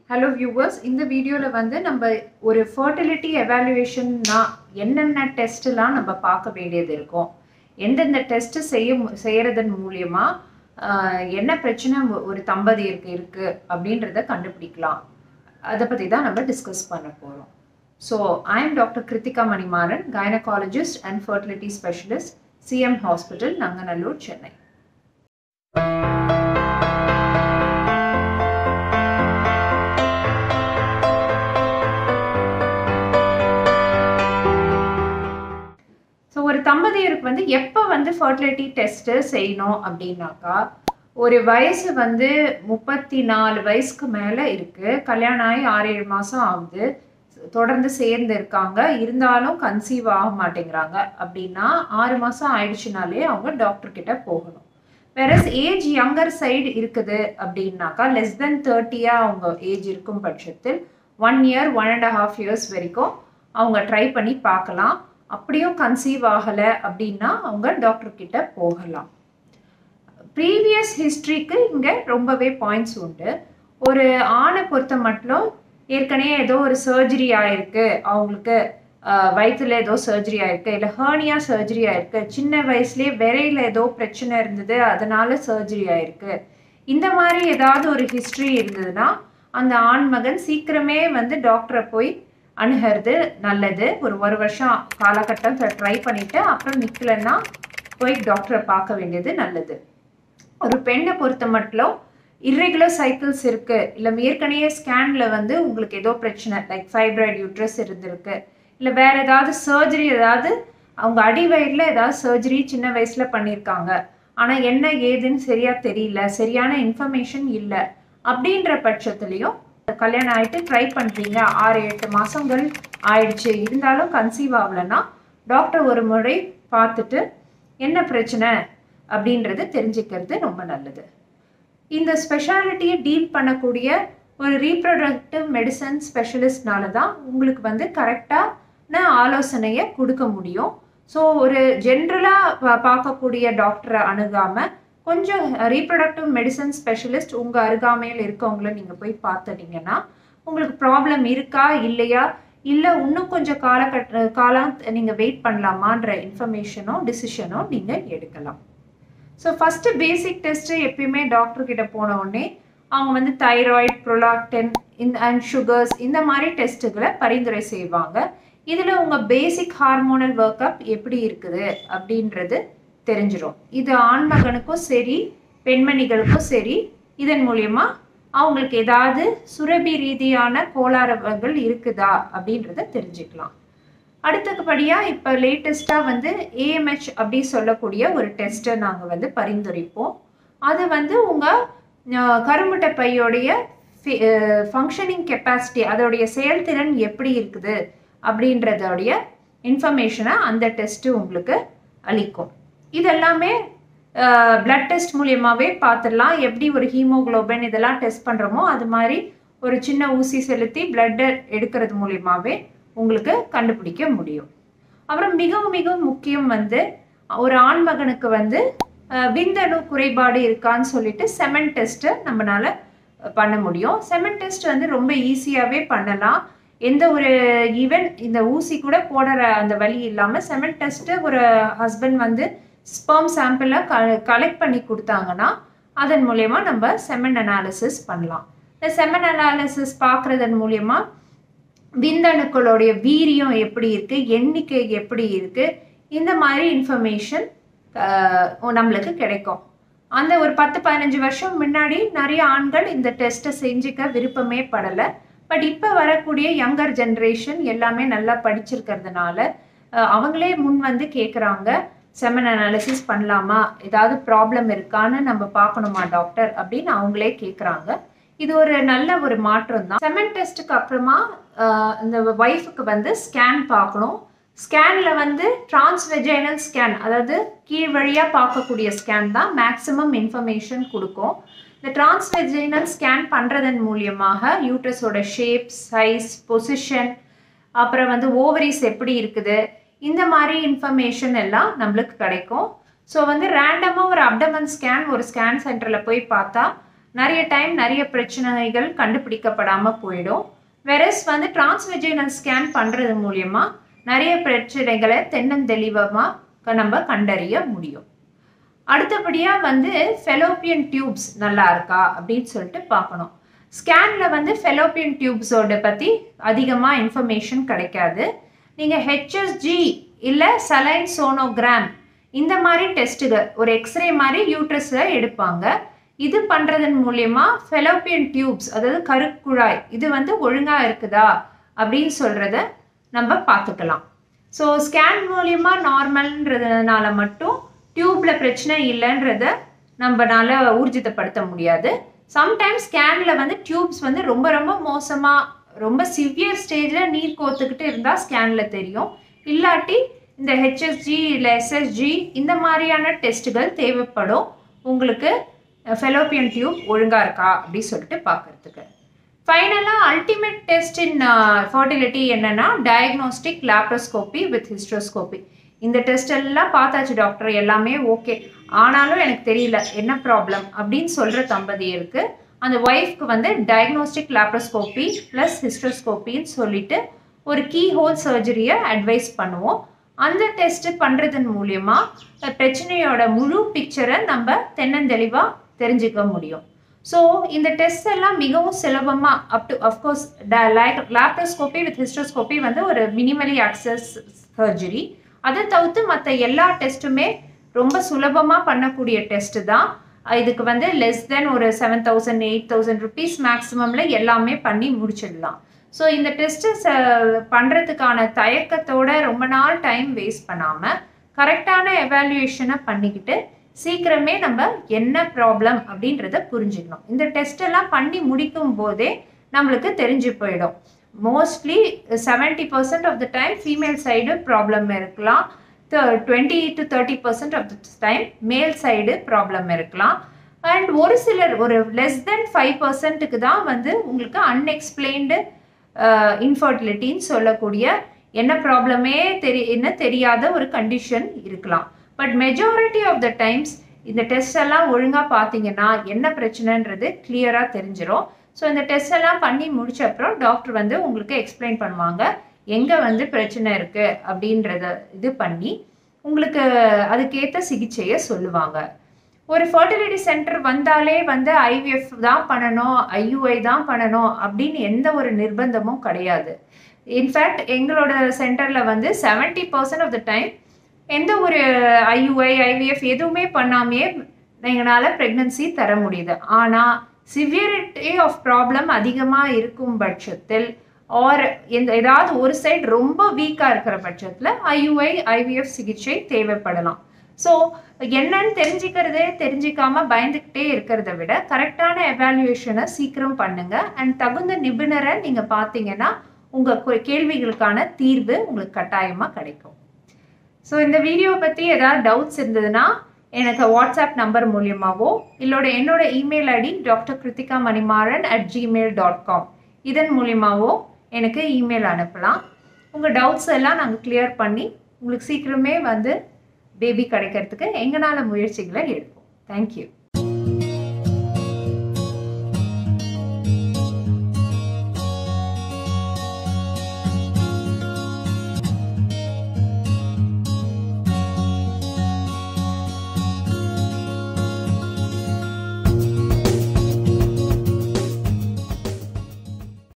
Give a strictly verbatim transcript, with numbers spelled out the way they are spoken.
Hello viewers, in the video la வந்து நம்ம ஒரு fertility evaluation na என்னென்ன டெஸ்ட்லாம் நம்ம பார்க்க வேண்டியது இருக்கும், எந்தெந்த டெஸ்ட் செய்ய செய்யறதன் மூலமா என்ன பிரச்சனை ஒரு தம்பதியருக்கு இருக்கு அப்படின்றத கண்டுபிடிக்கலாம். அத பத்தி தான் நம்ம டிஸ்கஸ் பண்ண போறோம். So I am Doctor Kritika Manimaran, gynecologist and fertility specialist, C M Hospital, Nanganallur, Chennai. ஒரு தம்பதியருக்கு வந்து எப்போ வந்து ஃபர்டிலிட்டி டெஸ்ட் செய்யணும் அப்படின்னாக்கா, ஒரு வயசு வந்து முப்பத்தி நாலு வயசுக்கு மேலே இருக்குது, கல்யாணம் ஆகி ஆறு ஏழு மாதம் ஆகுது, தொடர்ந்து சேர்ந்து இருக்காங்க, இருந்தாலும் கன்சீவ் ஆக மாட்டேங்கிறாங்க அப்படின்னா ஆறு மாதம் ஆயிடுச்சுனாலே அவங்க டாக்டர் கிட்ட போகணும். வேற ஏஜ் யங்கர் சைடு இருக்குது அப்படின்னாக்கா, லெஸ் தென் தேர்ட்டியாக அவங்க ஏஜ் இருக்கும் பட்சத்தில் one year one and half years வரைக்கும் அவங்க ட்ரை பண்ணி பார்க்கலாம். அப்படியும் கன்சீவ் ஆகலை அப்படின்னா அவங்க டாக்டர் கிட்ட போகலாம். ப்ரீவியஸ் ஹிஸ்ட்ரிக்கு இங்கே ரொம்பவே பாயிண்ட்ஸ் உண்டு. ஒரு ஆணை பொறுத்த மட்டும் ஏற்கனவே ஏதோ ஒரு சர்ஜரி ஆயிருக்கு, அவங்களுக்கு வயிற்றுல ஏதோ சர்ஜரி ஆயிருக்கு, இல்லை ஹர்னியா சர்ஜரி ஆயிருக்கு, சின்ன வயசுலேயே விரையில் ஏதோ பிரச்சனை இருந்தது அதனால சர்ஜரி ஆயிருக்கு, இந்த மாதிரி ஏதாவது ஒரு ஹிஸ்ட்ரி இருந்ததுன்னா அந்த ஆண்மகன் சீக்கிரமே வந்து டாக்டரை போய் அணுகிறது நல்லது. ஒரு ஒரு வருஷம் காலகட்டம் ட்ரை பண்ணிவிட்டு அப்புறம் நிற்கலைன்னா போய் டாக்டரை பார்க்க வேண்டியது நல்லது. ஒரு பெண்ணை பொறுத்த மட்டும் இர்ரெகுலர் சைக்கிள்ஸ் இருக்குது, இல்லை ஏற்கனவே ஸ்கேனில் வந்து உங்களுக்கு ஏதோ பிரச்சனை லைக் ஃபைப்ராய்டு யூட்ரஸ் இருந்திருக்கு, இல்லை வேறு ஏதாவது சர்ஜரி, ஏதாவது அவங்க அடி வயிறில் ஏதாவது சர்ஜரி சின்ன வயசில் பண்ணியிருக்காங்க, ஆனால் என்ன ஏதுன்னு சரியாக தெரியல, சரியான இன்ஃபர்மேஷன் இல்லை அப்படின்ற பட்சத்துலேயும் கல்யாணம் ஆகிட்டு ட்ரை பண்ணுறீங்க, ஆறு எட்டு மாதங்கள் ஆயிடுச்சு, இருந்தாலும் கன்சீவ் ஆகலைன்னா டாக்டர் ஒரு முறை பார்த்துட்டு என்ன பிரச்சனை அப்படின்றது தெரிஞ்சுக்கிறது ரொம்ப நல்லது. இந்த ஸ்பெஷாலிட்டியை டீல் பண்ணக்கூடிய ஒரு ரீப்ரொடக்டிவ் மெடிசன் ஸ்பெஷலிஸ்ட்னால தான் உங்களுக்கு வந்து கரெக்டான ஆலோசனையை கொடுக்க முடியும். ஸோ ஒரு ஜென்ரலாக பார்க்கக்கூடிய டாக்டரை அணுகாமல் கொஞ்சம் ரீப்ரொடக்டிவ் மெடிசன் ஸ்பெஷலிஸ்ட் உங்கள் அருகாமையில் இருக்கவங்கள நீங்கள் போய் பார்த்துட்டீங்கன்னா உங்களுக்கு ப்ராப்ளம் இருக்கா இல்லையா, இல்லை இன்னும் கொஞ்சம் காலகட்ட காலம் நீங்கள் வெயிட் பண்ணலாமான்ற இன்ஃபர்மேஷனோ டிசிஷனோ நீங்கள் எடுக்கலாம். ஸோ ஃபஸ்ட்டு பேசிக் டெஸ்ட்டு எப்பயுமே டாக்டர்கிட்ட போன உடனே அவங்க வந்து தைராய்டு, ப்ரொலாக்டின் இந்த அண்ட் சுகர்ஸ் இந்த மாதிரி டெஸ்ட்டுகளை பரிந்துரை செய்வாங்க. இதில் உங்கள் பேசிக் ஹார்மோனல் ஒர்க் அப் எப்படி இருக்குது அப்படின்றது தெரிஞ்சிடும். இது ஆண்மகனுக்கும் சரி பெண்மணிகளுக்கும் சரி, இதன் மூலயமா அவங்களுக்கு ஏதாவது சுரபி ரீதியான கோளாறுகள் இருக்குதா அப்படின்றத தெரிஞ்சுக்கலாம். அடுத்தபடியாக இப்போ லேட்டஸ்ட்டாக வந்து ஏ எம் ஹெச் அப்படி சொல்லக்கூடிய ஒரு டெஸ்ட்டை நாங்கள் வந்து பரிந்துரைப்போம். அது வந்து உங்கள் கருமுட்டை பையோடைய ஃபங்க்ஷனிங் கெப்பாசிட்டி, அதோடைய செயல்திறன் எப்படி இருக்குது அப்படின்றதோடைய இன்ஃபர்மேஷனை அந்த டெஸ்ட்டு உங்களுக்கு அளிக்கும். இதெல்லாமே பிளட் டெஸ்ட் மூலியமாகவே பார்த்துடலாம். எப்படி ஒரு ஹீமோக்ளோபின் இதெல்லாம் டெஸ்ட் பண்ணுறோமோ அது மாதிரி ஒரு சின்ன ஊசி செலுத்தி பிளட்டை எடுக்கிறது மூலியமாகவே உங்களுக்கு கண்டுபிடிக்க முடியும். அப்புறம் மிகவும் மிகவும் முக்கியம் வந்து ஒரு ஆண்மகனுக்கு வந்து விந்தணு குறைபாடு இருக்கான்னு சொல்லிட்டு செமன் டெஸ்ட்டை நம்மளால பண்ண முடியும். செமன் டெஸ்ட் வந்து ரொம்ப ஈஸியாகவே பண்ணலாம். எந்த ஒரு ஈவன் இந்த ஊசி கூட போடுற அந்த வழி இல்லாமல் செமன் டெஸ்ட்டு ஒரு ஹஸ்பண்ட் வந்து ஸ்பெர்ம் சாம்பிளை க கலெக்ட் பண்ணி கொடுத்தாங்கன்னா அதன் மூலயமா நம்ம செமன் அனாலிசிஸ் பண்ணலாம். இந்த செமன் அனாலிசிஸ் பார்க்குறதன் மூலயமா விந்தணுக்களுடைய வீரியம் எப்படி இருக்குது, எண்ணிக்கை எப்படி இருக்குது, இந்த மாதிரி இன்ஃபர்மேஷன் நம்மளுக்கு கிடைக்கும். அந்த ஒரு பத்து பதினஞ்சு வருஷம் முன்னாடி நிறைய ஆண்கள் இந்த டெஸ்ட்டை செஞ்சுக்க விருப்பமே படலை. பட் இப்போ வரக்கூடிய யங்கர் ஜென்ரேஷன் எல்லாமே நல்லா படிச்சிருக்கிறதுனால அவங்களே முன் வந்து கேட்குறாங்க, செமன் அனாலிசிஸ் பண்ணலாமா, ஏதாவது ப்ராப்ளம் இருக்கான்னு நம்ம பார்க்கணுமா டாக்டர் அப்படின்னு அவங்களே கேட்குறாங்க. இது ஒரு நல்ல ஒரு மாற்றம் தான். செமன் டெஸ்ட்டுக்கு அப்புறமா இந்த ஒய்ஃபுக்கு வந்து ஸ்கேன் பார்க்கணும். ஸ்கேனில் வந்து டிரான்ஸ்வெஜைனல் ஸ்கேன், அதாவது கீழ் வழியாக பார்க்கக்கூடிய ஸ்கேன் தான் மேக்ஸிமம் இன்ஃபர்மேஷன் கொடுக்கும். இந்த டிரான்ஸ்வெஜைனல் ஸ்கேன் பண்ணுறதன் மூலியமாக யூட்ரஸோட ஷேப், சைஸ், பொசிஷன், அப்புறம் வந்து ஓவரிஸ் எப்படி இருக்குது, இந்த மாதிரி இன்ஃபர்மேஷன் எல்லாம் நம்மளுக்கு கிடைக்கும். ஸோ வந்து ரேண்டமாக ஒரு அப்டமன் ஸ்கேன் ஒரு ஸ்கேன் சென்டரில் போய் பார்த்தா நிறைய டைம் நிறைய பிரச்சனைகள் கண்டுபிடிக்கப்படாம போயிடும். வெரஸ் வந்து டிரான்ஸ்வெஜினல் ஸ்கேன் பண்றது மூலியமா நிறைய பிரச்சனைகளை தென்னந்தெளிவமா நம்ம கண்டறிய முடியும். அடுத்தபடியா வந்து ஃபெலோப்பியன் டியூப்ஸ் நல்லா இருக்கா அப்படின்னு சொல்லிட்டு பார்க்கணும். ஸ்கேன்ல வந்து ஃபெலோப்பியன் டியூப்ஸோட பத்தி அதிகமா இன்ஃபர்மேஷன் கிடைக்காது. நீங்க ஹெச்எஸ்ஜி இல்ல சலைன் சோனோகிராம் இந்த மாதிரி டெஸ்ட்டுகள் ஒரு எக்ஸ்ரே மாதிரி யூட்ரஸை எடுப்பாங்க. இது பண்றதன் மூலியமா ஃபெலோப்பியன் டியூப்ஸ் அதாவது கருக்குழாய் இது வந்து ஒழுங்கா இருக்குதா அப்படின்னு சொல்றத நம்ம பார்த்துக்கலாம். ஸோ ஸ்கேன் மூலியமா நார்மல்ன்றதுனால மட்டும் டியூப்ல பிரச்சனை இல்லைன்றத நம்மனால ஊர்ஜிதப்படுத்த முடியாது. சம்டைம்ஸ் ஸ்கேன்ல வந்து டியூப்ஸ் வந்து ரொம்ப ரொம்ப மோசமா ரொம்ப சிவியர் ஸ்டேஜ்ல நீர் கோத்துக்கிட்டு இருந்தா ஸ்கேன்ல தெரியும். இல்லாட்டி இந்த ஹெச்எஸ்ஜி இல்லை எஸ்எஸ்ஜி இந்த மாதிரியான டெஸ்ட்டுகள் தேவைப்படும் உங்களுக்கு ஃபெலோப்பியன் டியூப் ஒழுங்கா இருக்கா அப்படின்னு சொல்லிட்டு பார்க்கறதுக்கு. ஃபைனலாக அல்டிமேட் டெஸ்ட் இன் ஃபர்டிலிட்டி என்னன்னா டயக்னோஸ்டிக் லாப்ரோஸ்கோபி வித் ஹிஸ்ட்ரோஸ்கோபி. இந்த டெஸ்ட் எல்லாம் பார்த்தாச்சு டாக்டர், எல்லாமே ஓகே, ஆனாலும் எனக்கு தெரியல என்ன ப்ராப்ளம் அப்படின்னு சொல்கிற தம்பதியருக்கு அந்த ஒய்ஃப்க்கு வந்து டயக்னோஸ்டிக் லாப்ரோஸ்கோபி ப்ளஸ் ஹிஸ்ட்ரோஸ்கோப்பின்னு சொல்லிட்டு ஒரு கீ ஹோல் சர்ஜரியை அட்வைஸ் பண்ணுவோம். அந்த டெஸ்ட் பண்ணுறதன் மூலியமா பிரச்சனையோட முழு பிக்சரை நம்ம தென்னந்தெளிவாக தெரிஞ்சுக்க முடியும். ஸோ இந்த டெஸ்ட் எல்லாம் மிகவும் சுலபமாக up to of course laparoscopy with hysteroscopy வந்து ஒரு மினிமலி ஆக்சஸ் சர்ஜரி. அதை தவிர்த்து மற்ற எல்லா டெஸ்ட்டுமே ரொம்ப சுலபமாக பண்ணக்கூடிய டெஸ்ட்டு தான். இதுக்கு வந்து லெஸ் தென் ஒரு seven thousand eight thousand rupees மேக்ஸிமமில் எல்லாமே பண்ணி முடிச்சிடலாம். ஸோ இந்த டெஸ்ட்டு பண்ணுறதுக்கான தயக்கத்தோட ரொம்ப நாள் டைம் வேஸ்ட் பண்ணாமல் கரெக்டான எவாலுவேஷனை பண்ணிக்கிட்டு சீக்கிரமே நம்ம என்ன ப்ராப்ளம் அப்படின்றத புரிஞ்சுக்கணும். இந்த டெஸ்ட் எல்லாம் பண்ணி முடிக்கும் போதே நம்மளுக்கு தெரிஞ்சு போயிடும். Mostly seventy percent of the time female side problem இருக்கலாம், twenty to thirty percent of the time male side problem இருக்கலாம். அண்ட் ஒரு சிலர் ஒரு லெஸ் தென் ஃபைவ் பர்சன்ட்டுக்கு தான் வந்து உங்களுக்கு அன்எக்ஸ்பிளைன்டு இன்ஃபர்டிலிட்டின்னு சொல்லக்கூடிய என்ன ப்ராப்ளமே தெரி என்ன தெரியாத ஒரு கண்டிஷன் இருக்கலாம். But majority of the times இந்த டெஸ்ட் எல்லாம் ஒழுங்காக பார்த்தீங்கன்னா என்ன பிரச்சனைன்றது கிளியராக தெரிஞ்சிடும். ஸோ இந்த டெஸ்ட் எல்லாம் பண்ணி முடிச்ச அப்புறம் டாக்டர் வந்து உங்களுக்கு எக்ஸ்பிளைன் பண்ணுவாங்க எங்கே வந்து பிரச்சனை இருக்குது அப்படின்றத இது பண்ணி உங்களுக்கு அதுக்கேற்ற சிகிச்சையை சொல்லுவாங்க. ஒரு ஃபர்டிலிட்டி சென்டர் வந்தாலே வந்து ஐவிஎஃப் தான் பண்ணணும், ஐயுஐ தான் பண்ணணும் அப்படின்னு எந்த ஒரு நிர்பந்தமும் கிடையாது. இன்ஃபேக்ட் எங்களோட சென்டரில் வந்து seventy percent of the time எந்த ஒரு ஐயுஐ ஐவிஎஃப் எதுவுமே பண்ணாமையே எங்களால் ப்ரெக்னன்சி தர முடியுது. ஆனால் சிவியரிட்டி ஆஃப் ப்ராப்ளம் அதிகமாக இருக்கும் பட்சத்தில் ஆர் எந்த ஏதாவது ஒரு சைடு ரொம்ப வீக்காக இருக்கிற பட்சத்தில் ஐயுஐ ஐவிஎஃப் சிகிச்சை தேவைப்படலாம். ஸோ என்னன்னு தெரிஞ்சுக்கிறதே தெரிஞ்சிக்காம பயந்துக்கிட்டே இருக்கிறத விட கரெக்டான எவாலுவேஷனை சீக்கிரம் பண்ணுங்க. அண்ட் தகுந்த நிபுணரை நீங்கள் பார்த்தீங்கன்னா உங்கள் கேள்விகளுக்கான தீர்வு உங்களுக்கு கட்டாயமாக கிடைக்கும். ஸோ இந்த வீடியோ பற்றி ஏதாவது டவுட்ஸ் இருந்ததுன்னா எனக்கு வாட்ஸ்அப் நம்பர் மூலியமாகவோ இல்லோட என்னோட email ID doctor Kiruthika Manimaran at Gmail dot com இதன் மூலியமாகவோ எனக்கு இமெயில் அனுப்பலாம். உங்கள் டவுட்ஸ் எல்லாம் நாங்கள் கிளியர் பண்ணி உங்களுக்கு சீக்கிரமே வந்து பேபி கிடைக்கிறதுக்கு எங்களால் முயற்சிகளை எடுப்போம். தேங்க்யூ.